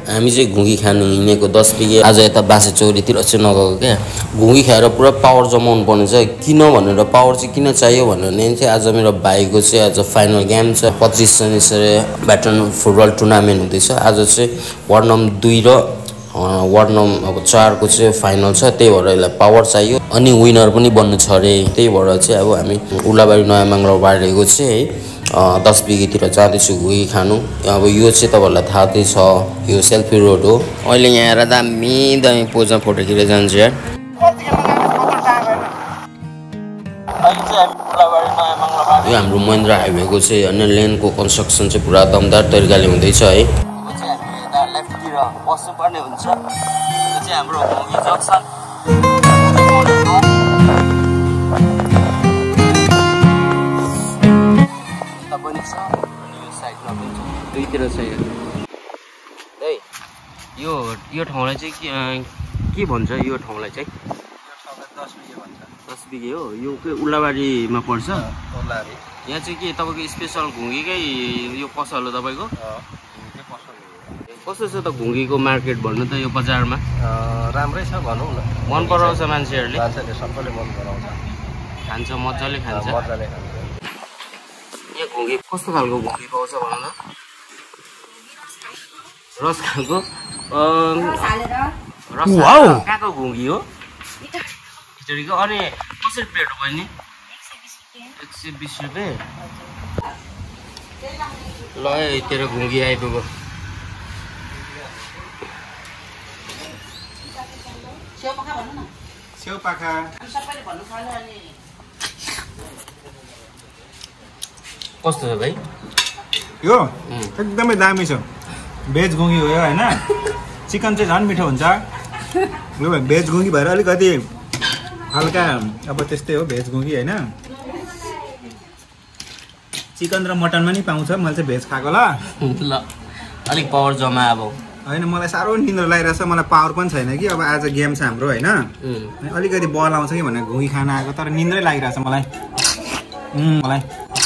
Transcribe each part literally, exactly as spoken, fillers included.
हामी चाहिँ घुगी खानु हिँडेको दस बिघे आज यता बासे चौरीतिर चाहिँ नगएको क्या घुगी खाएर पुरा पावर जमाउनु पर्ने छ किन भनेर पावर चाहिँ किन चाहियो भने चाहिँ आज मेरो भाइको चाहिँ आज फाइनल गेम छ पच्चिस शनिश्चरी ब्याटन फुटबल टुर्नामेन्ट हुँदैछ आज चाहिँ वार्ड नम्बर दुई र वार्ड नम्बर अब चारको चाहिँ फाइनल छ त्यही भएर यसलाई पावर चाहियो अनि विनर पनि बन्नु छ अरे त्यही भएर चाहिँ अब हामी उर्लाबारी नयाँ मङ्गलबारीको चाहिँ दस बिघेतिर जाँदैछु घुगी खानु अब यो चाहिँ तपाईँहरूलाई थाहा छ यो सेल्फी रोड हो अहिले यहाँ आएर दामी दामी पोजमा फोटो खिचेर जान्छु यार यो हाम्रो महेन्द्र हाइवेको चाहिँ अनि लेनको कन्स्ट्रक्सन चाहिँ पुरा दमदार तरिकाले हुँदैछ है लेफ्टतिर बस्नुपर्ने हुन्छ यो चाहिँ हाम्रो घुगी जक्सन दुईतिर छ यो यो ठाउँलाई चाहिँ के के भन्छ यो ठाउँलाई चाहिँ दस बिघे भन्छ दस बिघे हो यो के उर्लाबारीमा पर्छ उर्लाबारी यहाँ चाहिँ के तपाईँको स्पेसल घुगीकै यो पसल हो तपाईँको कस्तो छ त घुगीको मार्केट भन्नु त यो बजारमा राम्रै छ भनौँ न मन पराउँछ मान्छेहरूले मान्छेले सबैले मन पराउँछ खान्छ मजाले खान्छ मजाले खान्छ यहाँ घुगी कस्तो खालको घुगी पाउँछ भन न रस खालको रस कहाँको घुगी हो खिचडीको अनि कसरी प्लेट हो बहिनी एक सय बिस रुपियाँ ल है तेरो घुगी आइपुग्यो कस्तो छ भाइ यो एकदमै दामी छ भेज घुगी हो होइन चिकन चाहिँ झन् मिठो हुन्छ यो भेज घुगी भएर अलिकति हल्का अब त्यस्तै हो भेज घुगी होइन चिकन र मटनमा नि पाउँछ मैले चाहिँ भेज खाएको ल ल अलिक पावर जमा अब होइन मलाई साह्रो निन्द्रा लागिरहेछ मलाई पावर पनि छैन कि अब आज गेम छ हाम्रो होइन अलिकति बल आउँछ कि भनेर घुगी खान आएको तर निन्द्रै लागिरहेछ मलाई मलाई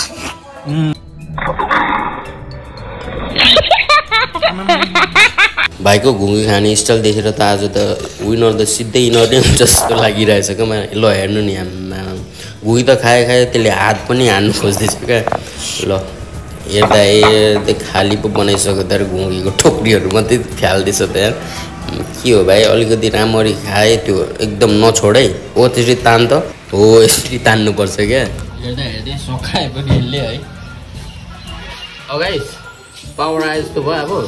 भाइको घुगी खाने स्टाइल देखेर त आज त विनर त सिधै यिनर नै हुन्छ जस्तो लागिरहेछ क्या मलाई ल हेर्नु नि आमा घुगी त खाए खायो त्यसले हात पनि हान्नु खोज्दैछ क्या ल हेर्दा हेर्दै खाली पो बनाइसक्यो तर घुगीको टोक्रीहरू मात्रै फ्याल्दैछ त यार के हो भाइ अलिकति राम्ररी खाए त्यो एकदम नछोड है हो त्यसरी तान त हो यसरी तान्नुपर्छ क्या हेर्दा हेर्दै सकाए पनि यसले है अगाइ पावर आयो जस्तो भयो अब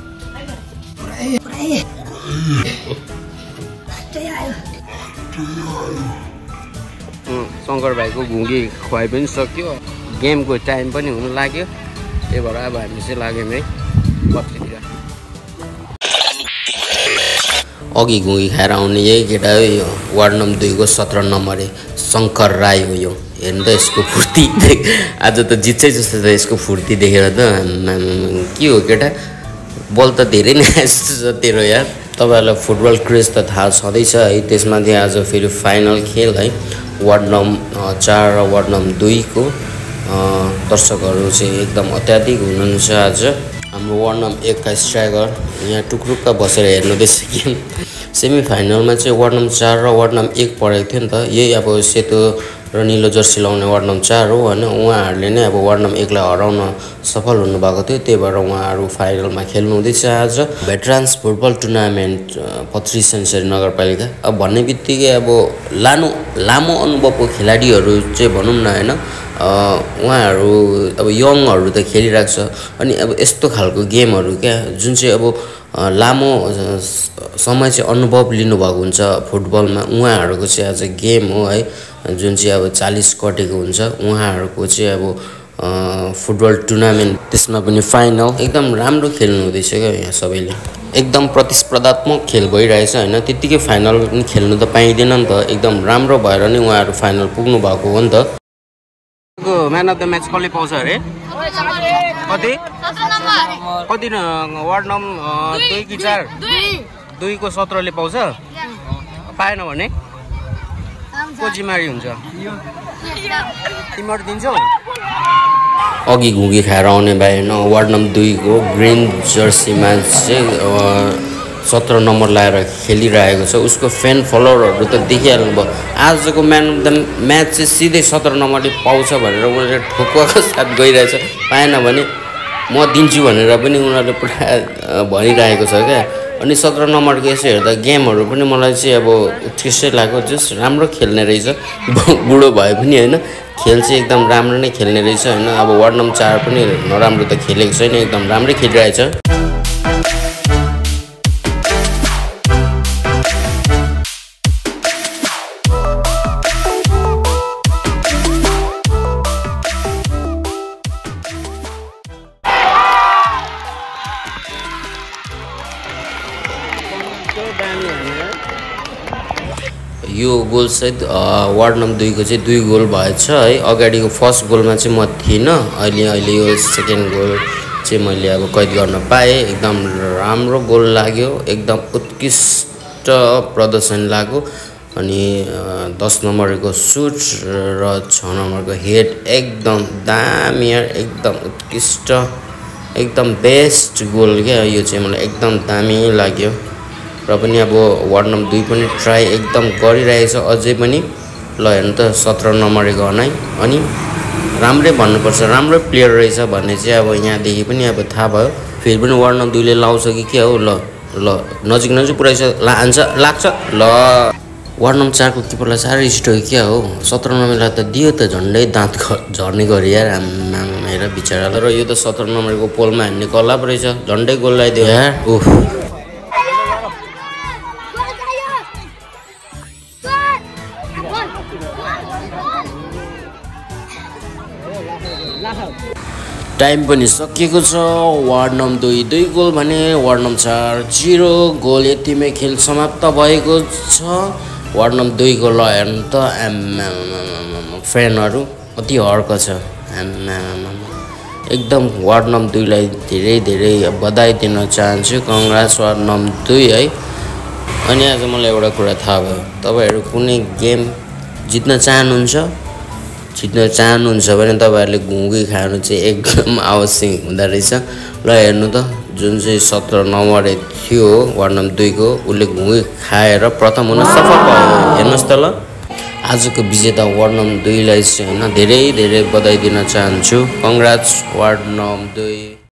शङ्कर भाइको घुगी खुवाइ पनि सक्यो गेमको टाइम पनि हुनु लाग्यो त्यही भएर अब हामी चाहिँ लाग्यौँ है बत्तीतिर अघि घुगी खाएर आउने यही केटा हो यो वार्ड नम्बर दुईको सत्र नम्बर शङ्कर राई हो यो हेर्नु त यसको फुर्ती आज त जित्छै जस्तो छ यसको फुर्ती देखेर त के हो केटा बल त धेरै नै जस्तो छ तेरो यार तपाईँहरूलाई फुटबल क्रेज त थाहा छँदैछ है त्यसमाथि आज फेरि फाइनल खेल है वार्ड नम्बर चार र वार्ड नम्बर दुईको दर्शकहरू चाहिँ एकदम अत्याधिक हुनुहुन्छ आज हाम्रो वार्ड नम्बर एकका स्ट्राइकर यहाँ टुक्रुक्क बसेर हेर्नुहुँदैछ गेम सेमी फाइनलमा चाहिँ वार्ड नम्बर चार र वार्ड नम्बर एक परेको थियो नि त यही अब सेतो र निलो जर्सी लाउने वार्ड नम्बर चार हो होइन उहाँहरूले नै अब वार्ड नम्बर एकलाई हराउन सफल हुनुभएको थियो त्यही भएर उहाँहरू फाइनलमा खेल्नु हुँदैछ आज भेटरान्स फुटबल टुर्नामेन्ट पच्चिस शनिश्चरी नगरपालिका अब भन्ने बित्तिकै अब लानु लामो अनुभवको खेलाडीहरू चाहिँ भनौँ न होइन उहाँहरू अब यङहरू त खेलिरहेको छ अनि अब यस्तो खालको गेमहरू क्या जुन चाहिँ अब लामो समय चाहिँ अनुभव लिनुभएको हुन्छ फुटबलमा उहाँहरूको चाहिँ आज गेम हो है जुन चाहिँ अब चालीस कटेको हुन्छ उहाँहरूको चाहिँ अब फुटबल टुर्नामेन्ट त्यसमा पनि फाइनल एकदम राम्रो खेल्नु हुँदैछ क्या यहाँ सबैले एकदम प्रतिस्पर्धात्मक खेल भइरहेछ होइन त्यत्तिकै फाइनल पनि खेल्नु त पाइँदैन नि त एकदम राम्रो भएर नै उहाँहरू फाइनल पुग्नु भएको हो नि त म्यान अफ द म्याच कसले पाउँछ अरे कति कति वार्ड नम्बर दुई कि चार दुईको सत्रले पाउँछ पाएन भने को जिम्मेवारी हुन्छ तिमीहरू दिन्छौ अघि घुगी खाएर आउने भाइ होइन वार्ड नम्बर दुईको ग्रिन जर्सीमा चाहिँ सत्र नम्बर लाएर खेलिरहेको छ उसको फ्यान फलोवरहरू त देखिहाल्नु भयो आजको म्यान अफ द म्याच चाहिँ सिधै सत्र नम्बरले पाउँछ भनेर उनीहरूले ठोकुवाको साथ गइरहेछ पाएन भने म दिन्छु भनेर पनि उनीहरूले पुरा भनिरहेको छ क्या अनि सत्र नम्बरको यसो हेर्दा गेमहरू पनि मलाई चाहिँ अब उत्कृष्टै लाग्यो जस राम्रो खेल्ने रहेछ बुढो भए पनि होइन खेल चाहिँ एकदम राम्रो नै खेल्ने रहेछ होइन अब वार्ड नम्बर चार पनि नराम्रो त खेलेको छैन एकदम राम्रै खेलिरहेछ यो गोल सहित वार्ड नम्बर दुईको चाहिँ दुई गोल भएछ है अगाडिको फर्स्ट गोलमा चाहिँ म थिइनँ अहिले अहिले यो सेकेन्ड गोल चाहिँ मैले अब कैद गर्न पाएँ एकदम राम्रो गोल लाग्यो एकदम उत्कृष्ट प्रदर्शन लाग्यो अनि दस नम्बरको सुट र छ नम्बरको हेड एकदम दामी एकदम उत्कृष्ट एकदम बेस्ट गोल क्या यो चाहिँ मलाई एकदम दामी लाग्यो र पनि अब वार्ड नम्बर दुई पनि ट्राई एकदम गरिरहेछ अझै पनि ल हेर्नु त सत्र नम्बरको हनाइ अनि राम्रै भन्नुपर्छ राम्रो प्लेयर रहेछ भन्ने चाहिँ अब यहाँदेखि पनि अब थाहा भयो फेरि पनि वार्ड नम्बर दुईले लाउँछ कि के हो ल ल नजिक नजिक पुऱ्याइछ लान्छ लाग्छ ल वार्ड नम्बर चारको किपरलाई साह्रै स्टोक क्या हो सत्र नम्बरलाई त दियो त झन्डै दाँत झर्ने गरी यार आम्मामा हेर बिचरालाई र यो त सत्र नम्बरको पोलमा हान्ने कला पो रहेछ झन्डै गोल लगाइदियो यार ओह टाइम पनि सकिएको छ वार्ड नम्बर दुई दुई गोल भने वार्ड नम्बर चार जिरो गोल यतिमै खेल समाप्त भएको छ वार्ड नम्बर दुईको ल हेर्नु त आम्मामा फ्यानहरू अति हर्क छ आम्मामा एकदम वार्ड नम्बर दुईलाई धेरै धेरै बधाई दिन चाहन्छु कङ्ग्रेस वार्ड नम्बर दुई है अनि आज मलाई एउटा कुरा थाहा भयो तपाईँहरू कुनै गेम जित्न चाहनुहुन्छ जित्न चाहनुहुन्छ भने तपाईँहरूले घुँगी खानु चाहिँ एकदम आवश्यक हुँदो रहेछ ल हेर्नु त जुन चाहिँ सत्र नम्बर थियो वार्ड नम्बर दुईको उसले घुँगी खाएर प्रथम हुन सफल भयो हेर्नुहोस् त ल आजको विजेता वार्ड नम्बर दुईलाई चाहिँ होइन धेरै धेरै बधाई दिन चाहन्छु कङ्ग्रेट्स वार्ड नम्बर दुई